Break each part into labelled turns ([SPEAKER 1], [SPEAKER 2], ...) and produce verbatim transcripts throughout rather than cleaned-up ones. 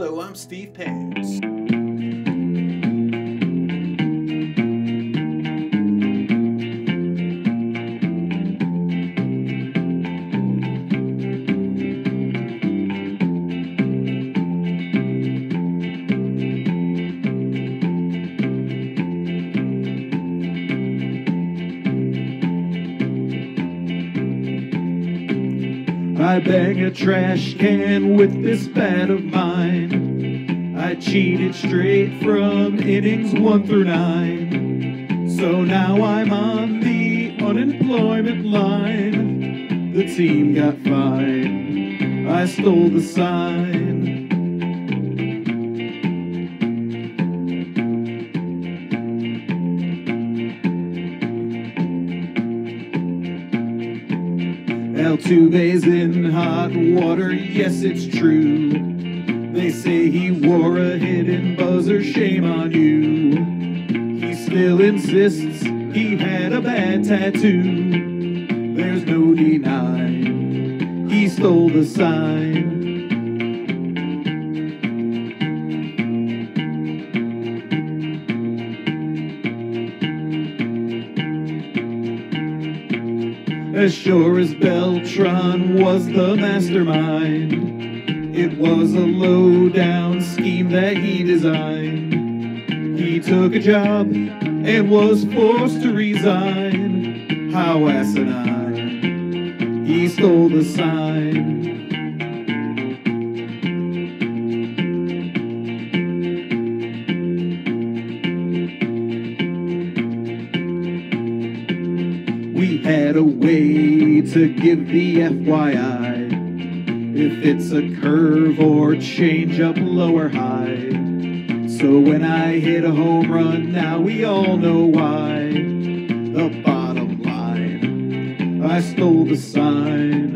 [SPEAKER 1] Hello, I'm Steve Pantz.
[SPEAKER 2] I bang a trash can with this bat of mine. I cheated straight from innings one through nine. So now I'm on the unemployment line. The team got fined. I stole the sign. Altuve's in hot water, yes it's true. They say he wore a hidden buzzer, shame on you. He still insists he had a bad tattoo. There's no denying he stole the sign. As sure as Beltran was the mastermind, it was a low-down scheme that he designed. He took a job and was forced to resign. How asinine, he stole the sign. We had a way to give the F Y I if it's a curve or changeup, low or high. So when I hit a home run, now we all know why. The bottom line, I stole the sign.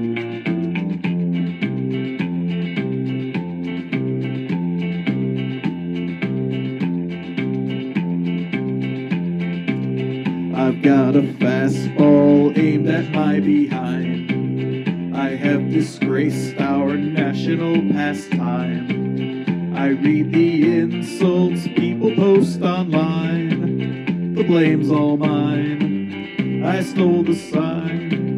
[SPEAKER 2] I've got a fastball aimed at my behind. I have disgraced our national pastime. I read the insults people post online. The blame's all mine. I stole the sign.